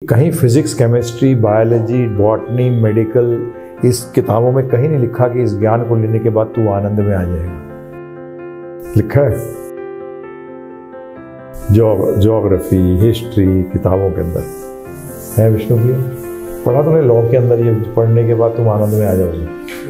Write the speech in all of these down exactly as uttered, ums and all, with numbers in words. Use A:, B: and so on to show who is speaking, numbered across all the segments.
A: कहीं physics, chemistry, biology, botany, medical, इस किताबों में कहीं नहीं लिखा कि इस ज्ञान को लेने के बाद तू आनंद में आ जाएगा। लिखा है ज्योग्राफी, हिस्ट्री किताबों के अंदर है विष्णु भैया? पढ़ा तुमने लॉ के अंदर ये पढ़ने के बाद तुम आनंद में आ जाओगे?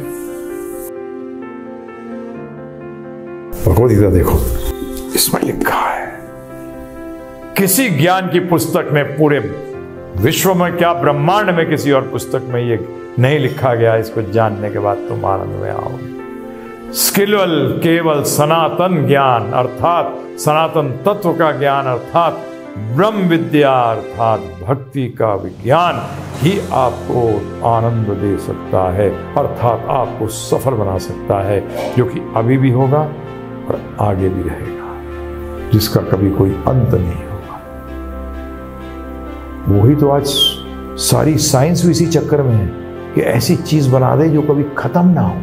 A: भगवद गीता देखो, इसमें लिखा है किसी ज्ञान की पुस्तक में, पूरे विश्व में क्या ब्रह्मांड में किसी और पुस्तक में ये नहीं लिखा गया इसको जानने के बाद तुम आनंद में आओगे। केवल केवल सनातन ज्ञान अर्थात सनातन तत्व का ज्ञान अर्थात ब्रह्म विद्या अर्थात भक्ति का विज्ञान ही आपको आनंद दे सकता है, अर्थात आपको सफल बना सकता है, जो कि अभी भी होगा और आगे भी रहेगा, जिसका कभी कोई अंत नहीं होगा। वही तो आज सारी साइंस भी इसी चक्कर में है कि ऐसी चीज बना दे जो कभी खत्म ना हो।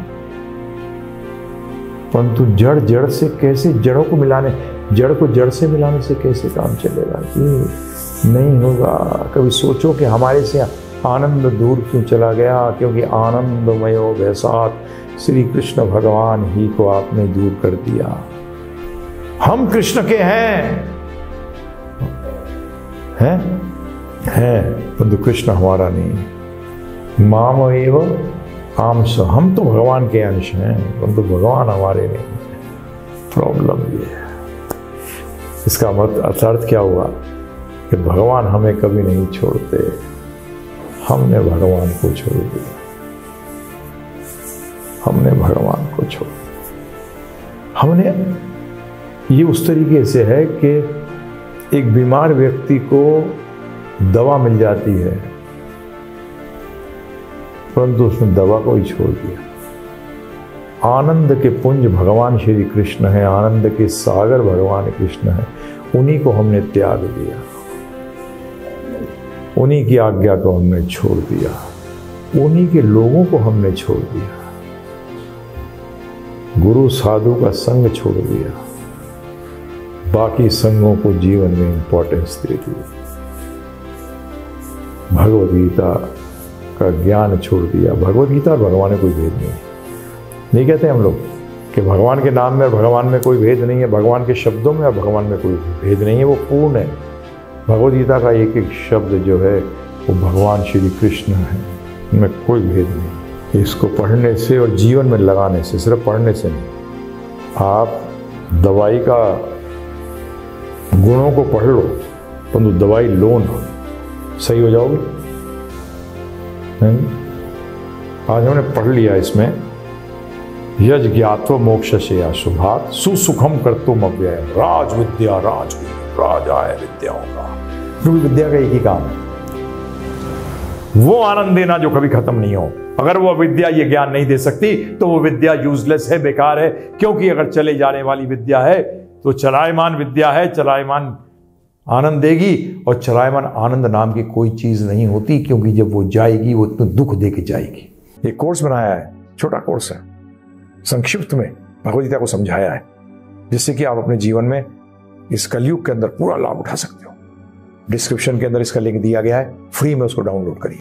A: परंतु जड़ जड़ से कैसे, जड़ों को मिलाने, जड़ को जड़ से मिलाने से कैसे काम चलेगा? ये नहीं होगा। कभी सोचो कि हमारे से आनंद दूर क्यों चला गया? क्योंकि आनंदमयो वैसात श्री कृष्ण भगवान ही को आपने दूर कर दिया। हम कृष्ण के हैं हैं हैं परंतु कृष्ण हमारा नहीं। माम एव आंश, हम तो भगवान के अंश हैं परंतु भगवान हमारे नहीं है। प्रॉब्लम ये है। इसका मतलब अर्थ क्या हुआ कि भगवान हमें कभी नहीं छोड़ते, हमने भगवान को छोड़ दिया। हमने भगवान को छोड़ दिया। हमने ये उस तरीके से है कि एक बीमार व्यक्ति को दवा मिल जाती है परंतु उसने दवा को ही छोड़ दिया। आनंद के पुंज भगवान श्री कृष्ण है, आनंद के सागर भगवान कृष्ण है, उन्हीं को हमने त्याग दिया, उन्हीं की आज्ञा को हमने छोड़ दिया, उन्हीं के लोगों को हमने छोड़ दिया, गुरु साधु का संग छोड़ दिया, बाकी संगों को जीवन में इंपॉर्टेंस दे दी, भगवद गीता का ज्ञान छोड़ दिया। भगवद गीता और भगवान में कोई भेद नहीं है। नहीं कहते हम लोग कि भगवान के नाम में और भगवान में कोई भेद नहीं है, भगवान के शब्दों में और भगवान में कोई भेद नहीं है, वो पूर्ण है। भगवद गीता का एक एक शब्द जो है वो भगवान श्री कृष्ण है, उनमें कोई भेद नहीं। इसको पढ़ने से और जीवन में लगाने से, सिर्फ पढ़ने से नहीं, आप दवाई का गुणों को पढ़ लो परंतु तो दवाई लो ना, सही हो जाओगे। आज हमने पढ़ लिया इसमें यज ज्ञात्व मोक्ष से अशुभात सुसुखम कर्तुम अव्ययम राज विद्या राज राज आय विद्याओं का। क्योंकि विद्या का एक ही काम है, वो आनंद देना जो कभी खत्म नहीं हो। अगर वो विद्या ये ज्ञान नहीं दे सकती तो वो विद्या यूजलेस है, बेकार है। क्योंकि अगर चले जाने वाली विद्या है तो चलायमान विद्या है, चलायमान आनंद देगी, और चलायमान आनंद नाम की कोई चीज नहीं होती, क्योंकि जब वो जाएगी वो इतना दुख दे के जाएगी। एक कोर्स बनाया है, छोटा कोर्स है, संक्षिप्त में भगवद गीता को समझाया है, जिससे कि आप अपने जीवन में इस कलयुग के अंदर पूरा लाभ उठा सकते हो। डिस्क्रिप्शन के अंदर इसका लिंक दिया गया है, फ्री में उसको डाउनलोड करिए।